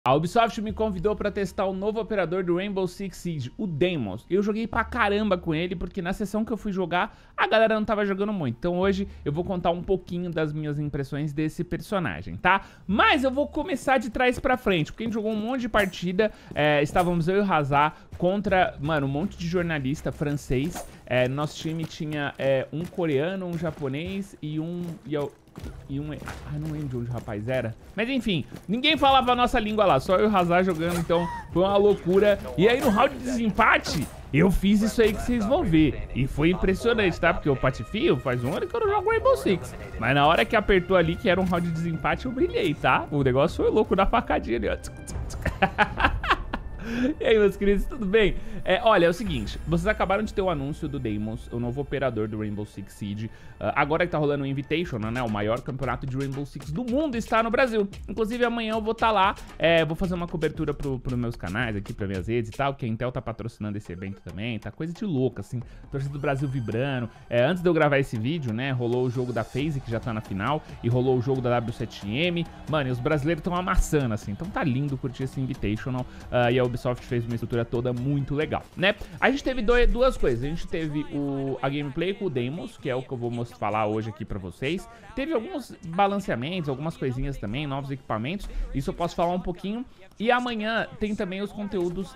A Ubisoft me convidou para testar o novo operador do Rainbow Six Siege, o Deimos. Eu joguei pra caramba com ele, porque na sessão que eu fui jogar, a galera não tava jogando muito. Então hoje eu vou contar um pouquinho das minhas impressões desse personagem, tá? Mas eu vou começar de trás pra frente, porque a gente jogou um monte de partida. Estávamos eu e o Hazard contra, mano, um monte de jornalista francês. Nosso time tinha um coreano, um japonês e um... não lembro de onde o rapaz era. Mas enfim, ninguém falava a nossa língua lá, só eu e o Hazard jogando, então foi uma loucura. E aí no round de desempate, eu fiz isso aí que vocês vão ver. E foi impressionante, tá? Porque o Patifio faz um ano que eu não jogo Rainbow Six. Mas na hora que apertou ali, que era um round de desempate, eu brilhei, tá? O negócio foi louco, na facadinha ali, ó. E aí, meus queridos, tudo bem? Olha, é o seguinte, vocês acabaram de ter o anúncio do Deimos, o novo operador do Rainbow Six Siege. Agora que tá rolando o Invitational, né, o maior campeonato de Rainbow Six do mundo está no Brasil. Inclusive, amanhã eu vou estar lá, vou fazer uma cobertura pros meus canais aqui, pra minhas redes e tal, que a Intel tá patrocinando esse evento também, tá coisa de louca, assim, torcida do Brasil vibrando. Antes de eu gravar esse vídeo, né, rolou o jogo da FaZe, que já tá na final, e rolou o jogo da W7M. Mano, e os brasileiros estão amassando, assim, então tá lindo curtir esse Invitational, e a Ubisoft fez uma estrutura toda muito legal, né? A gente teve duas coisas. A gente teve a gameplay com o Deimos, que é o que eu vou falar hoje aqui pra vocês. Teve alguns balanceamentos, algumas coisinhas também, novos equipamentos. Isso eu posso falar um pouquinho. E amanhã tem também os conteúdos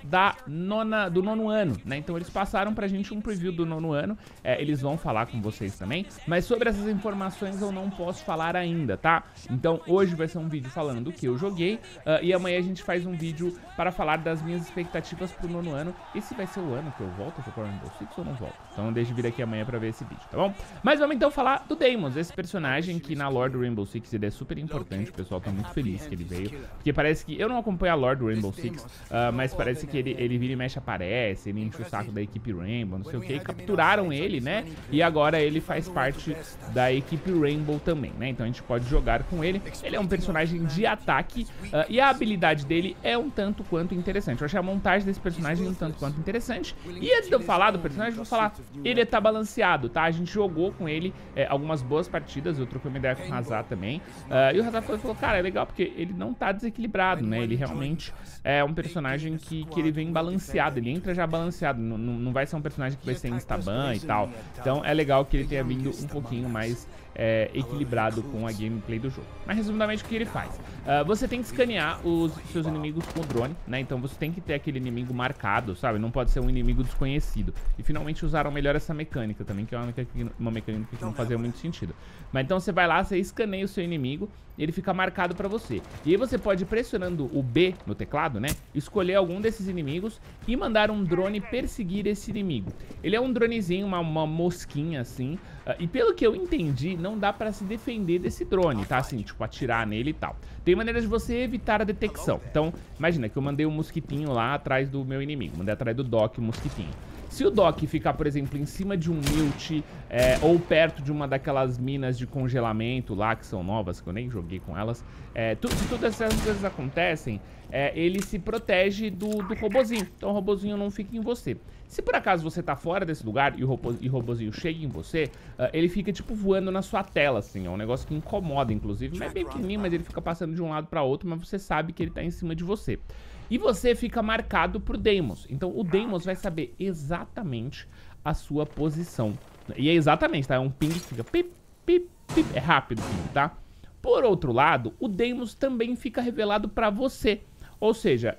do nono ano, né? Então eles passaram pra gente um preview do nono ano. Eles vão falar com vocês também. Mas sobre essas informações eu não posso falar ainda, tá? Então hoje vai ser um vídeo falando do que eu joguei. E amanhã a gente faz um vídeo para falar das minhas expectativas pro nono ano. Esse vai ser o ano que eu volto pro Rainbow Six ou não volto? Então deixa eu vir aqui amanhã pra ver esse vídeo, tá bom? Mas vamos então falar do Deimos, esse personagem que na lore do Rainbow Six ele é super importante. O pessoal tá muito feliz que ele veio, porque parece que... Eu não acompanho a lore do Rainbow Six, mas parece que ele vira e mexe, aparece, ele enche o saco da equipe Rainbow, não sei o que, capturaram ele, né? E agora ele faz parte da equipe Rainbow também, né? Então a gente pode jogar com ele. Ele é um personagem de ataque, e a habilidade dele é um tanto quanto interessante. Eu achei a montagem desse personagem um tanto quanto interessante. E antes de eu falar do personagem, eu vou falar, ele tá balanceado, tá? A gente jogou com ele algumas boas partidas, eu troquei uma ideia com o Hazard também. E o Hazard falou, cara, é legal porque ele não tá desequilibrado, né? Ele realmente é um personagem que ele vem balanceado, ele entra já balanceado, não vai ser um personagem que vai ser instaban e tal. Então é legal que ele tenha vindo um pouquinho mais equilibrado com a gameplay do jogo. Mas resumidamente o que ele faz? Você tem que escanear os seus inimigos com o drone, né? Então você tem que ter aquele inimigo marcado, sabe? Não pode ser um inimigo desconhecido. E finalmente usaram melhor essa mecânica também, que é uma mecânica que não fazia muito sentido. Mas então você vai lá, você escaneia o seu inimigo e ele fica marcado pra você. E aí você pode, pressionando o B no teclado, né? Escolher algum desses inimigos e mandar um drone perseguir esse inimigo. Ele é um dronezinho, uma mosquinha assim. E pelo que eu entendi, não dá pra se defender desse drone, tá? Assim, tipo, atirar nele e tal. Tem maneiras de você evitar a detecção. Então, imagina que eu mandei um mosquitinho lá atrás do meu inimigo. Mandei atrás do Doc o mosquitinho. Se o Doc ficar, por exemplo, em cima de um Mute, ou perto de uma daquelas minas de congelamento lá, que são novas, que eu nem joguei com elas, se todas essas coisas acontecem, ele se protege do robozinho. Então o robozinho não fica em você. Se por acaso você tá fora desse lugar e o robozinho chega em você, ele fica tipo voando na sua tela, assim. É um negócio que incomoda, inclusive. Não é bem pequenininho, mas ele fica passando de um lado pra outro, mas você sabe que ele tá em cima de você. E você fica marcado pro Deimos. Então o Deimos vai saber exatamente a sua posição. E é exatamente, tá? É um ping que fica pip, pip, pip. É rápido o ping, tá? Por outro lado, o Deimos também fica revelado pra você. Ou seja,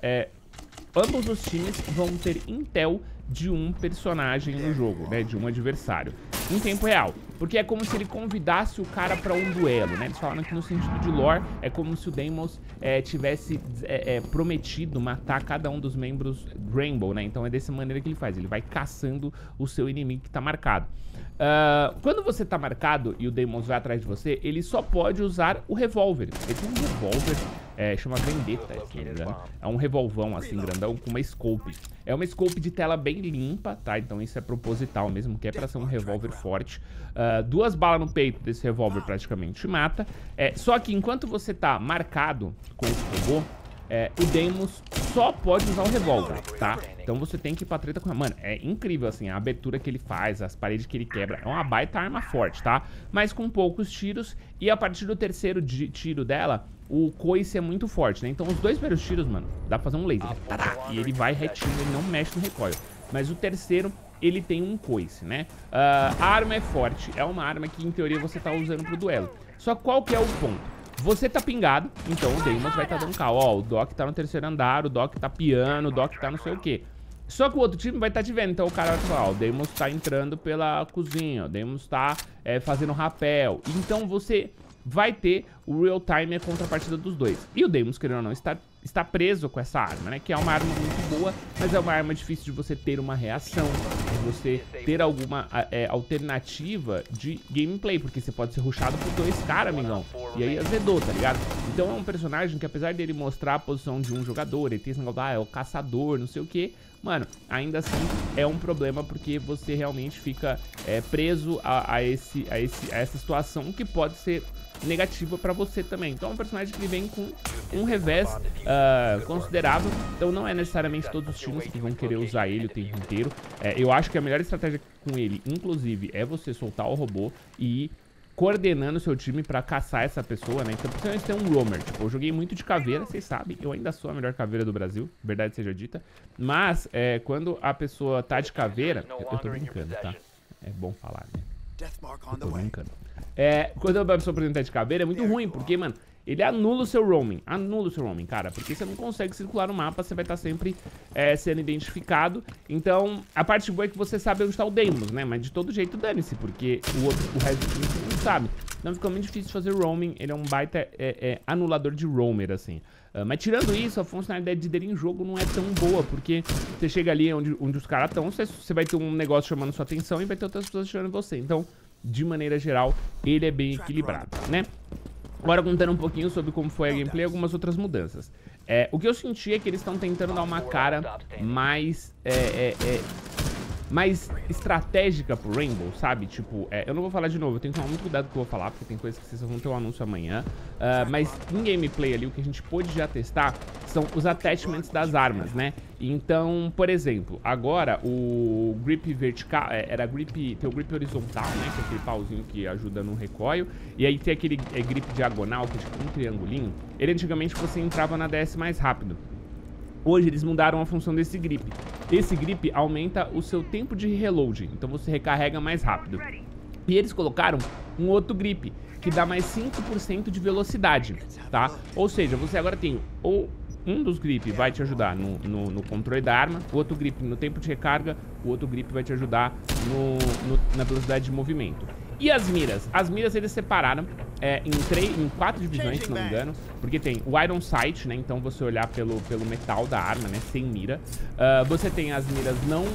ambos os times vão ter intel de um personagem no jogo, né? De um adversário. Em tempo real. Porque é como se ele convidasse o cara pra um duelo, né? Eles falaram que no sentido de lore é como se o Deimos tivesse prometido matar cada um dos membros Rainbow, né? Então é dessa maneira que ele faz. Ele vai caçando o seu inimigo que tá marcado. Quando você tá marcado e o Deimos vai atrás de você, ele só pode usar o revólver. Ele tem um revólver, chama Vendetta, se não me engano. É um revolvão assim, grandão, com uma scope. É uma scope de tela bem limpa, tá? Então isso é proposital mesmo, que é pra ser um revólver forte. 2 balas no peito desse revólver praticamente te mata. Só que enquanto você tá marcado com esse robô, o Deimos só pode usar o revólver, tá? Então você tem que ir pra treta com... Mano, é incrível, assim, a abertura que ele faz, as paredes que ele quebra. É uma baita arma forte, tá? Mas com poucos tiros. E a partir do terceiro tiro dela, o coice é muito forte, né? Então os dois primeiros tiros, mano, dá pra fazer um laser, e ele vai retinho, ele não mexe no recoil. Mas o terceiro, ele tem um coice, né? A arma é forte, é uma arma que em teoria você tá usando pro duelo. Só qual que é o ponto? Você tá pingado, então o Deimos vai tá dando cal. Ó, o Doc tá no terceiro andar, o Doc tá piano, o Doc tá não sei o que. Só que o outro time vai estar te vendo, então o cara vai falar, ó, o Deimos tá entrando pela cozinha, o Deimos tá fazendo rapel. Então você vai ter o real time e a contrapartida dos dois. E o Deimos, querendo ou não, está preso com essa arma, né? Que é uma arma muito boa, mas é uma arma difícil de você ter uma reação, de você ter alguma alternativa de gameplay, porque você pode ser rushado por dois caras, amigão. E aí azedou, tá ligado? Então é um personagem que, apesar dele mostrar a posição de um jogador, ele tem esse negócio, é o caçador, não sei o que, mano, ainda assim é um problema, porque você realmente fica preso a essa situação que pode ser negativa pra você também. Então é um personagem que vem com um revés considerável. Então não é necessariamente todos os times que vão querer usar ele o tempo inteiro. Eu acho que a melhor estratégia com ele, inclusive, é você soltar o robô e ir coordenando o seu time pra caçar essa pessoa, né? Então, principalmente tem um roamer. Tipo, eu joguei muito de caveira, vocês sabem. Eu ainda sou a melhor caveira do Brasil, verdade seja dita. Mas, quando a pessoa tá de caveira... Eu tô brincando, tá? É bom falar, né? Eu tô brincando. Quando a pessoa apresenta de caveira é muito ruim, porque, mano, ele anula o seu roaming. Anula o seu roaming, cara, porque você não consegue circular no mapa, você vai estar sempre sendo identificado. Então, a parte boa é que você sabe onde está o Deimos, né? Mas de todo jeito dane-se, porque o resto do time você não sabe. Então fica muito difícil fazer roaming, ele é um baita anulador de roamer, assim. Mas tirando isso, a funcionalidade dele em jogo não é tão boa, porque você chega ali onde os caras estão, você vai ter um negócio chamando sua atenção e vai ter outras pessoas chamando você. Então, de maneira geral, ele é bem equilibrado, né? Agora contando um pouquinho sobre como foi a gameplay e algumas outras mudanças. O que eu senti é que eles estão tentando dar uma cara mais estratégica pro Rainbow, sabe? Tipo, eu não vou falar de novo, eu tenho que tomar muito cuidado com o que eu vou falar, porque tem coisas que vocês vão ter um anúncio amanhã. Mas em gameplay ali, o que a gente pôde já testar são os attachments das armas, né? Então, por exemplo, agora o grip vertical, tem o grip horizontal, né? Que é aquele pauzinho que ajuda no recoil. E aí tem aquele grip diagonal, que é tipo um triangulinho. Ele antigamente você entrava na DS mais rápido. Hoje eles mudaram a função desse grip. Esse grip aumenta o seu tempo de reload, então você recarrega mais rápido. E eles colocaram um outro grip, que dá mais 5% de velocidade, tá? Ou seja, você agora tem ou um dos grips vai te ajudar no controle da arma, o outro grip no tempo de recarga, o outro grip vai te ajudar na velocidade de movimento. E as miras? As miras eles separaram em 4 divisões, se não me engano, porque tem o Iron Sight, né? Então você olhar pelo metal da arma, né? Sem mira. Você tem as miras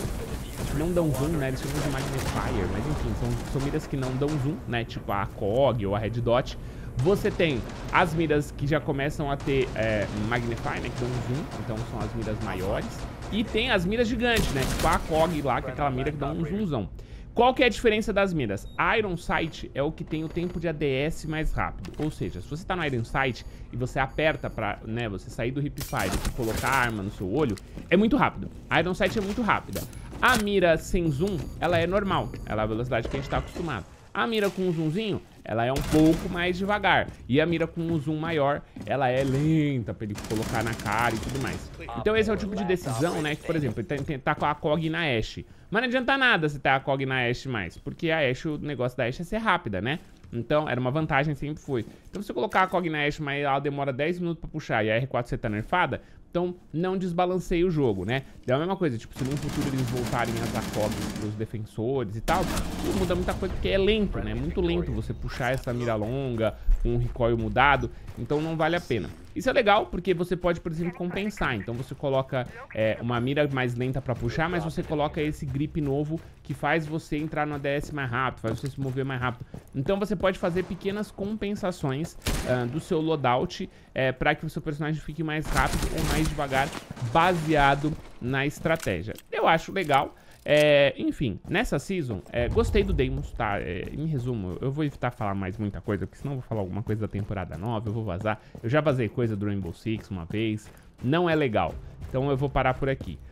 não dão zoom, né? Eles chamam de Magnifier, mas enfim, são miras que não dão zoom, né? Tipo a ACOG ou a Red Dot. Você tem as miras que já começam a ter Magnify, né? Que dão zoom, então são as miras maiores. E tem as miras gigantes, né? Tipo a ACOG lá, que é aquela mira que dá um zoomzão. Qual que é a diferença das miras? A Iron Sight é o que tem o tempo de ADS mais rápido. Ou seja, se você tá no Iron Sight e você aperta pra, né, você sair do hipfire e colocar a arma no seu olho, é muito rápido. A Iron Sight é muito rápida. A mira sem zoom, ela é normal. Ela é a velocidade que a gente tá acostumado. A mira com um zoomzinho, ela é um pouco mais devagar. E a mira com um zoom maior, ela é lenta pra ele colocar na cara e tudo mais. Então esse é o tipo de decisão, né? Que, por exemplo, ele tá com a ACOG na Ashe. Mas não adianta nada você ter a ACOG na Ashe mais, porque a Ashe, o negócio da Ashe é ser rápida, né? Então, era uma vantagem, sempre foi. Então, se você colocar a ACOG na Ashe, mas ela demora 10 minutos pra puxar e a R4 você tá nerfada, então não desbalanceia o jogo, né? É a mesma coisa, tipo, se no futuro eles voltarem as ACOGs pros defensores e tal, não muda muita coisa, porque é lento, né? Muito lento você puxar essa mira longa, com um recoil mudado, então não vale a pena. Isso é legal, porque você pode, por exemplo, compensar. Então você coloca uma mira mais lenta pra puxar, mas você coloca esse grip novo que faz você entrar no ADS mais rápido, faz você se mover mais rápido. Então você pode fazer pequenas compensações do seu loadout para que o seu personagem fique mais rápido ou mais devagar, baseado na estratégia. Eu acho legal. Enfim, nessa season, gostei do Deimos, tá? Em resumo, eu vou evitar falar mais muita coisa, porque senão eu vou falar alguma coisa da temporada nova, eu vou vazar. Eu já vazei coisa do Rainbow Six uma vez, não é legal. Então eu vou parar por aqui.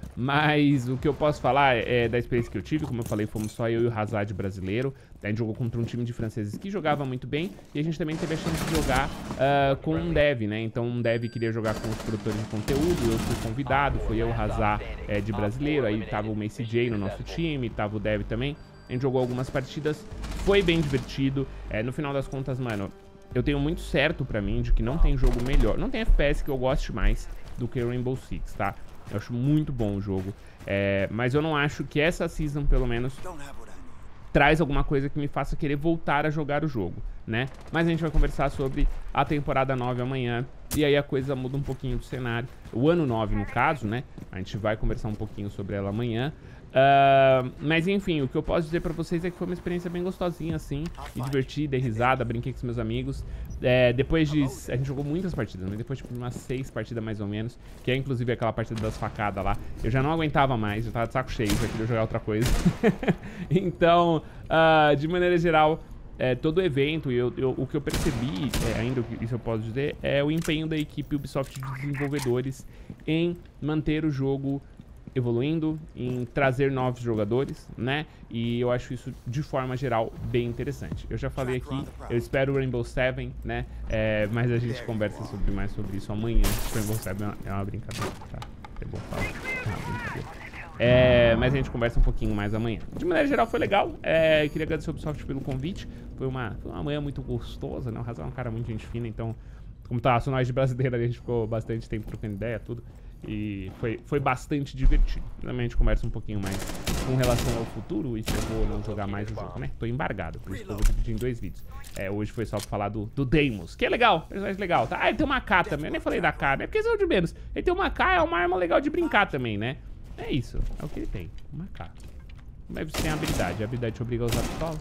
Mas o que eu posso falar é da experiência que eu tive. Como eu falei, fomos só eu e o Hazard brasileiro. A gente jogou contra um time de franceses que jogava muito bem. E a gente também teve a chance de jogar com um dev, né? Então um dev queria jogar com os produtores de conteúdo. Eu fui convidado, foi eu, o Hazard de brasileiro. Aí tava o Macy J no nosso time, tava o dev também. A gente jogou algumas partidas, foi bem divertido. No final das contas, mano, eu tenho muito certo pra mim de que não tem jogo melhor. Não tem FPS que eu goste mais do que Rainbow Six, tá? Eu acho muito bom o jogo, mas eu não acho que essa season, pelo menos, traz alguma coisa que me faça querer voltar a jogar o jogo, né? Mas a gente vai conversar sobre a temporada 9 amanhã, e aí a coisa muda um pouquinho do cenário. O ano 9, no caso, né? A gente vai conversar um pouquinho sobre ela amanhã. Mas enfim, o que eu posso dizer pra vocês é que foi uma experiência bem gostosinha, assim, me diverti, dei risada, brinquei com os meus amigos. Depois de... A gente jogou muitas partidas, né? Depois de umas 6 partidas mais ou menos, que é inclusive aquela partida das facadas lá, eu já não aguentava mais, eu tava de saco cheio, já queria jogar outra coisa. Então, de maneira geral, todo o evento, e o que eu percebi, ainda isso eu posso dizer, é o empenho da equipe Ubisoft de desenvolvedores em manter o jogo evoluindo, em trazer novos jogadores, né? E eu acho isso, de forma geral, bem interessante. Eu já falei aqui, eu espero o Rainbow Seven, né? Mas a gente conversa mais sobre isso amanhã. O Rainbow Seven é uma brincadeira, tá? É bom falar. É uma brincadeira. Mas a gente conversa um pouquinho mais amanhã. De maneira geral, foi legal. Queria agradecer ao Ubisoft pelo convite. Foi uma manhã muito gostosa, né? O Razão é um cara muito gente fina, então, como tá, sou nós de brasileiro, a gente ficou bastante tempo trocando ideia, tudo. E foi bastante divertido. Também a gente conversa um pouquinho mais com relação ao futuro e se eu vou não jogar mais o jogo, né? Tô embargado, por isso que eu vou dividir em 2 vídeos. Hoje foi só pra falar do Deimos, que é legal, personagem legal, tá? Ele tem uma K também, eu nem falei da K, né? Porque são de menos. Ele tem uma K, é uma arma legal de brincar também, né? É isso, é o que ele tem, uma K. Mas você tem a habilidade te obriga a usar a pistola.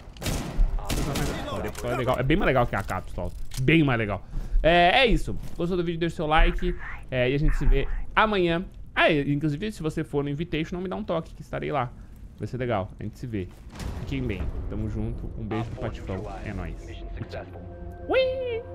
A pistola é legal, é bem mais legal que a K, a pistola. Bem mais legal. É isso, gostou do vídeo, deixa o seu like e a gente se vê amanhã. Inclusive, se você for no Invitation, não me dá um toque, que estarei lá. Vai ser legal, a gente se vê. Fiquem bem, tamo junto, um beijo pro Patifão, é nóis. Ui!